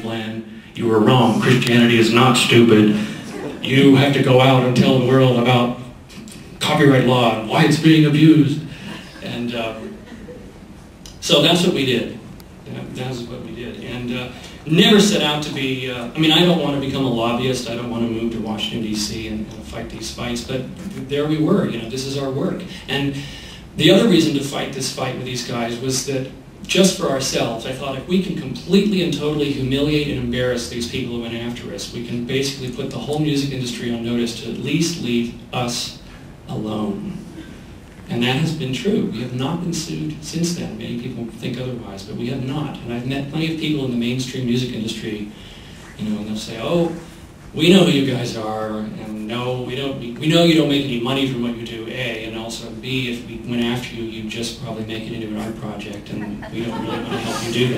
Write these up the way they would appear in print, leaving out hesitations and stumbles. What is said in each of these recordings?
Negativland, you were wrong. Christianity is not stupid. You have to go out and tell the world about copyright law and why it's being abused. And so that's what we did. That's what we did. And never set out to be, I mean, I don't want to become a lobbyist. I don't want to move to Washington, D.C. and fight these fights. But there we were. You know, this is our work. And the other reason to fight this fight with these guys was that just for ourselves, I thought if we can completely and totally humiliate and embarrass these people who went after us, we can basically put the whole music industry on notice to at least leave us alone. And that has been true. We have not been sued since then. Many people think otherwise, but we have not. And I've met plenty of people in the mainstream music industry, you know, and they'll say, oh, we know who you guys are, and no, we know you don't make any money from what you do, A, and also B, if we went after you, you'd just probably make it into an art project, and we don't really want to help you do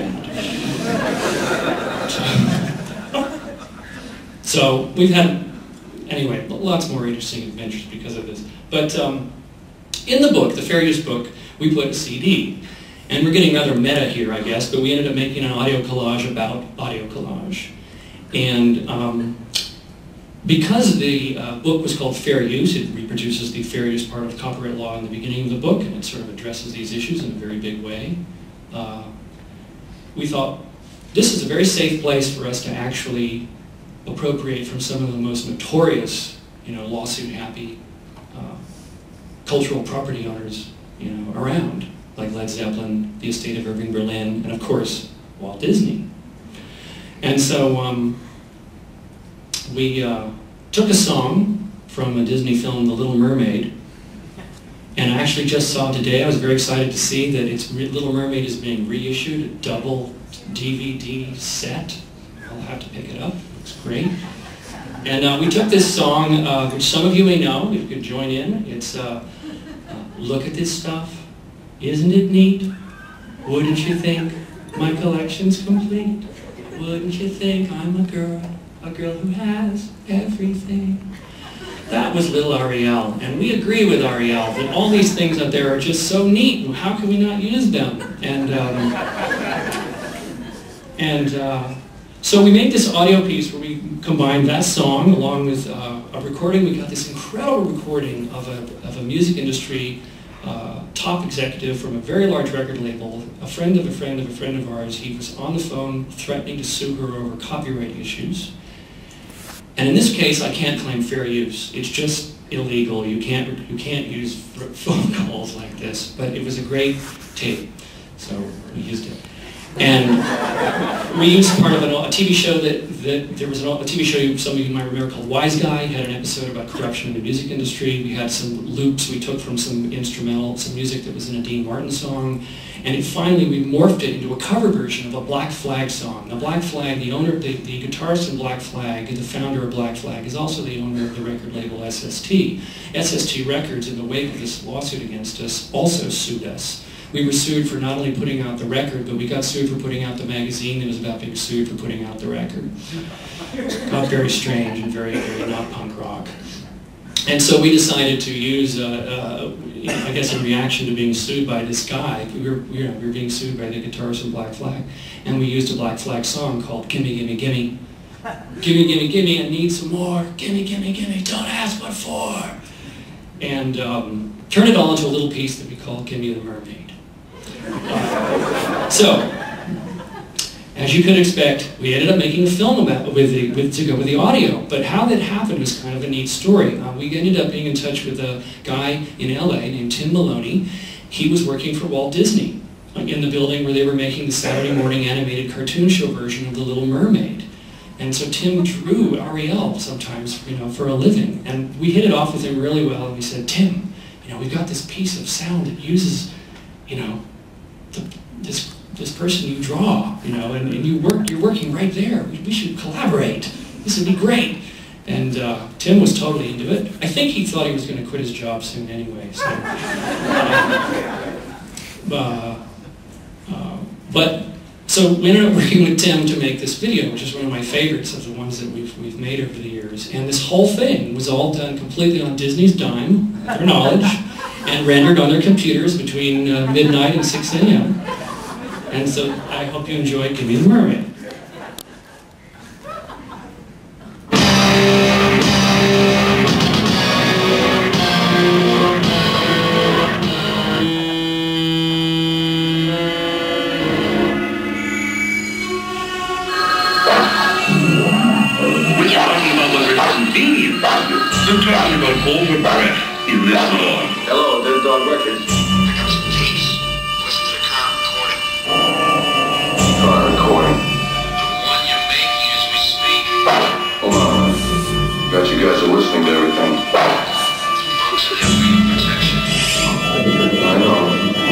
that. So we've had, anyway, lots more interesting adventures because of this. But in the book, the Fair Use book, we put a CD. And we're getting rather meta here, I guess, but we ended up making an audio collage about audio collage. And because the book was called Fair Use, it reproduces the fair use part of copyright law in the beginning of the book, and it sort of addresses these issues in a very big way. We thought this is a very safe place for us to actually appropriate from some of the most notorious, you know, lawsuit-happy cultural property owners, you know, around, like Led Zeppelin, the estate of Irving Berlin, and of course, Walt Disney. And so we took a song from a Disney film, The Little Mermaid, and I actually just saw today, I was very excited to see that Little Mermaid is being reissued, a double DVD set. I'll have to pick it up, it's great. And we took this song, which some of you may know, if you could join in. It's Look at This Stuff, Isn't It Neat? Wouldn't you think my collection's complete? Wouldn't you think I'm a girl who has everything? That was little Ariel, and we agree with Ariel that all these things out there are just so neat, and how can we not use them? And so we made this audio piece where we combined that song along with a recording. We got this incredible recording of a music industry top executive from a very large record label, a friend of a friend of a friend of ours. He was on the phone threatening to sue her over copyright issues. And in this case, I can't claim fair use. It's just illegal. You can't use phone calls like this. But it was a great tape, so we used it. And we used part of a TV show there was a TV show some of you might remember called Wise Guy. It had an episode about corruption in the music industry. We had some loops we took from some music that was in a Dean Martin song. And finally we morphed it into a cover version of a Black Flag song. Now Black Flag, the owner, the guitarist in Black Flag, the founder of Black Flag, is also the owner of the record label SST. SST Records, in the wake of this lawsuit against us, also sued us. We were sued for not only putting out the record, but we got sued for putting out the magazine that was about being sued for putting out the record. Got very strange and very, very not punk rock. And so we decided to use, I guess in reaction to being sued by this guy, we were being sued by the guitarist of Black Flag, and we used a Black Flag song called Gimme, Gimme, Gimme. Gimme, gimme, gimme, I need some more. Gimme, gimme, gimme, don't ask what for. And turned it all into a little piece that we called Gimme The Mermaid. So, as you could expect, we ended up making a film to go with the audio. But how that happened was kind of a neat story. We ended up being in touch with a guy in LA named Tim Maloney. He was working for Walt Disney in the building where they were making the Saturday morning animated cartoon show version of The Little Mermaid. And so Tim drew Ariel sometimes, you know, for a living. And we hit it off with him really well. And we said, Tim, you know, we've got this piece of sound that uses, you know, this person you draw, you know, and you're working right there. We should collaborate. This would be great. And Tim was totally into it. I think he thought he was going to quit his job soon anyway. So, so we ended up working with Tim to make this video, which is one of my favorites of the ones that we've made over the years. And this whole thing was all done completely on Disney's dime, their knowledge, and rendered on their computers between midnight and 6 a.m. And so I hope you enjoyed Gimme The Mermaid. hold the breath in this song. Hello, Dead Dog Records. Here comes the police. Listen to the current recording. Current recording. The one you're making as we speak. Hold on. Bet you guys are listening to everything. Folks that have legal protection. I know.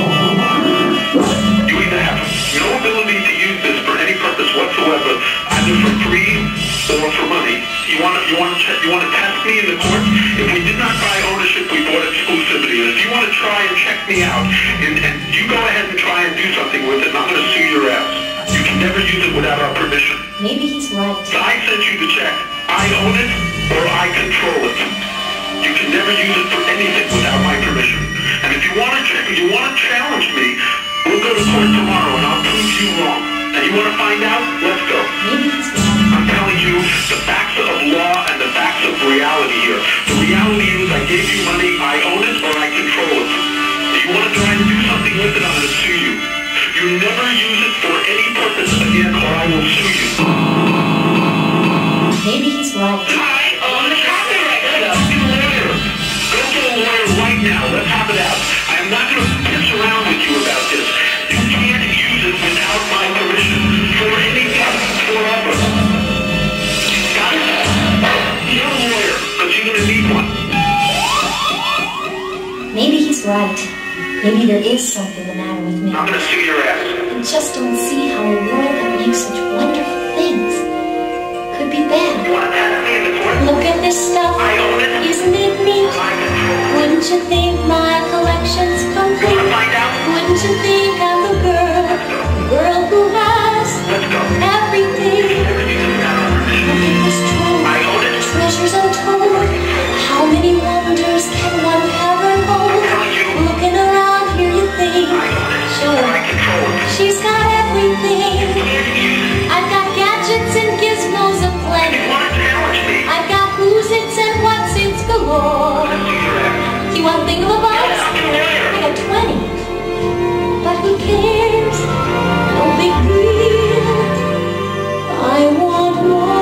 You either have no ability to use this for any purpose whatsoever, either for free or for money. You want to test me in the court? If we did not buy ownership, we bought exclusivity. And if you want to try and check me out, and you go ahead and try and do something with it, and I'm going to sue your ass. You can never use it without our permission. Maybe he's right. I sent you the check. I own it, or I control it. You can never use it for anything without my permission. And if you want to challenge me, we'll go to court tomorrow, and I'll prove you wrong. And you want to find out? Let's go. Maybe he's right. I'm telling you the facts of law and the facts of reality here. The reality is I gave you money, I own it, or I control it. If you want to try and do something with it, I'm going to sue you. You never use it for any purpose again, or I will sue you. Maybe he's right. I own the copyright. Go to a lawyer right now. Let's have it out. I am not going to piss around with you about this. You can't use it without my permission for anything forever. Got it? You're a lawyer, because you're going to need one. Maybe he's right. Maybe there is something the matter with me. I'm going to sue your ass. I just don't see how a world that makes such wonderful things could be bad. You want to test me in the court? Look at this stuff. I own it. Isn't it neat? I control it. Wouldn't you think my collection's You want to complete? find out? Wouldn't you think I'm the girl who has Let's go. everything? Never use it without our permission. Look at this trove. I own it. Treasures untold. How many wonders can one cavern hold? I'm telling you. Looking around here, you think, I own it. sure, I control it. she's got everything. Can't use it. I've got gadgets and gizmos You aplenty. want to challenge me? I've got who's its and what's its galore. I'm going to sue your ass. You want thingamabobs? I'm a lawyer. I got 20. But who cares? No big deal. I want more.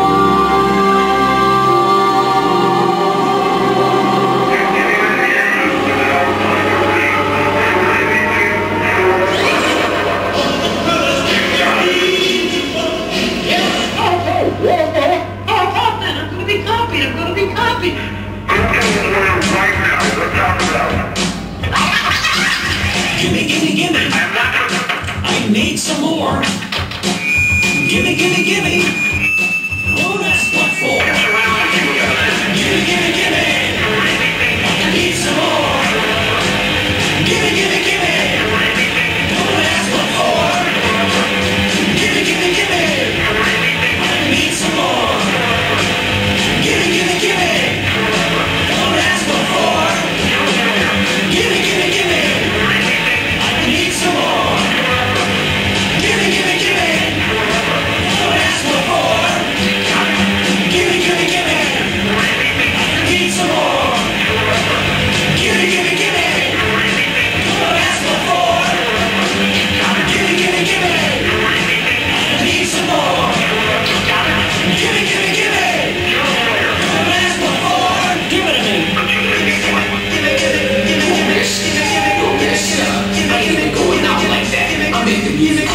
Gimme, gimme, gimme. I need some more. Gimme, gimme, gimme. Don't ask what for. Gimme, gimme, gimme. I need some more. Gimme, gimme, gimme. Don't ask what for. Gimme, gimme, gimme. I need some more. Gimme, gimme, gimme. Don't ask what for. Gimme, gimme, gimme. I need some more. Gimme, gimme, gimme. Don't ask what for. Gimme, gimme, gimme. I need some more. Gimme, gimme, gimme. Don't ask what for. Gimme, gimme, gimme. I need some more. Gimme, gimme, gimme. Don't ask what for. Give it to me. Gimme, gimme, gimme. Don't miss, don't miss. I ain't even going out like that. I make the music.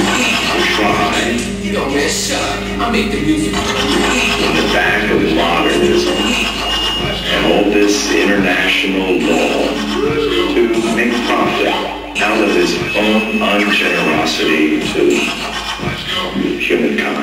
Don't miss. I make the music. On the back of modernism and all this international law to make profit out of his own ungenerosity to humankind.